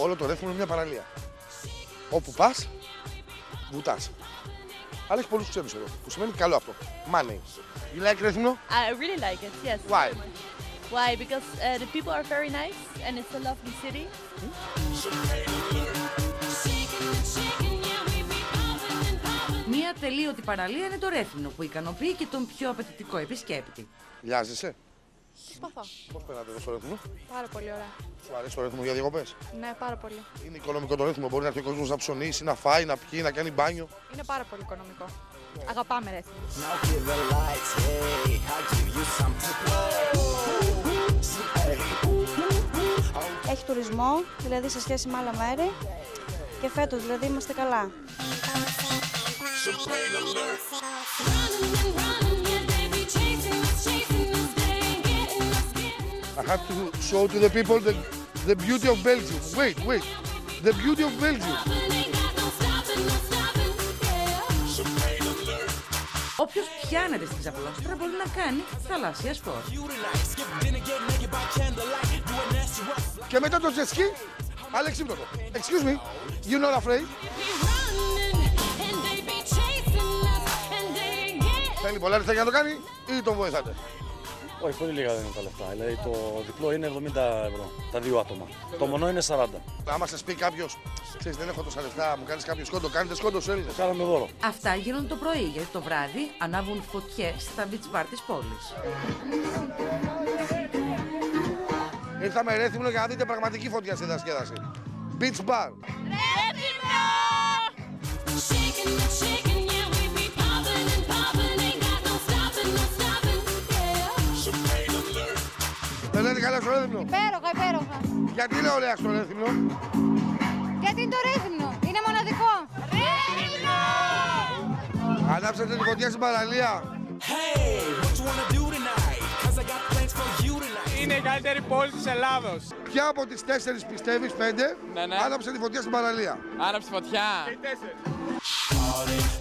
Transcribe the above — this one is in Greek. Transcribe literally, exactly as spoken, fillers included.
Όλο το Ρέθυμνο είναι μια παραλία. Όπου πας, βουτάς. Αλλά έχει πολλούς ξένους εδώ, που σημαίνει καλό αυτό. Money. You like Ρέθυμνο? I really like it, yes. Why? Why? Because uh, the people are very nice and it's a lovely city. Μία ατελείωτη παραλία είναι το Ρέθυμνο που ικανοποιεί και τον πιο απαιτητικό επισκέπτη. Λιάζεσαι? Προσπαθώ. Πώς περνάτε εδώ στο Ρέθυμνο? Πάρα πολύ ωραία. Σου αρέσει το Ρέθυμνο για διακοπές? Ναι, πάρα πολύ. Είναι οικονομικό το Ρέθυμνο, μπορεί να έρθει ο κόσμος να ψωνίσει, να φάει, να πιει, να κάνει μπάνιο. Είναι πάρα πολύ οικονομικό. Αγαπάμε Ρέθυμνο. Έχει τουρισμό, δηλαδή σε σχέση με άλλα μέρη και φέτος δηλαδή είμαστε καλά. I have to show to the people the, the beauty of Belgium. Wait, wait. The beauty of Belgium. Όποιος πιάνεται στη Ξαπλώστρα μπορεί να κάνει θαλάσσια σπορ. Και μετά το jet ski, αλεξίπτωτο. Excuse me, you're not afraid? Θέλει πολλά λεφτά για να το κάνει ή τον βοηθάτε? Όχι, πολύ λίγα δεν είναι τα λεφτά. Δηλαδή το διπλό είναι εβδομήντα ευρώ, τα δύο άτομα. Το μονό είναι σαράντα. Άμα σας πει κάποιος, ξέρεις δεν έχω τόσα λεφτά, μου κάνεις κάποιο σκόντο, κάνετε σκόντο στους Έλληνες. Κάναμε δώρο. Αυτά γίνονται το πρωί, γιατί το βράδυ ανάβουν φωτιές στα beach bar της πόλης. Ήρθαμε Ρέθυμνο για να δείτε πραγματική φωτιά στη διασκέδαση. Beach bar. Ρέθυμνο! Δεν λένε καλά στο Ρέθυμνο? Υπέροχα, υπέροχα. Γιατί είναι ωραία στο Ρέθυμνο? Γιατί είναι το Ρέθυμνο. Είναι μοναδικό. Ρέθυμνο! Ανάψατε τη φωτιά στην παραλία. Είναι η καλύτερη πόλη της Ελλάδος. Ποια από τις τέσσερις πιστεύεις, πέντε, ναι, ναι. άναψε τη φωτιά στην παραλία? Άναψε φωτιά. Και οι τέσσερις.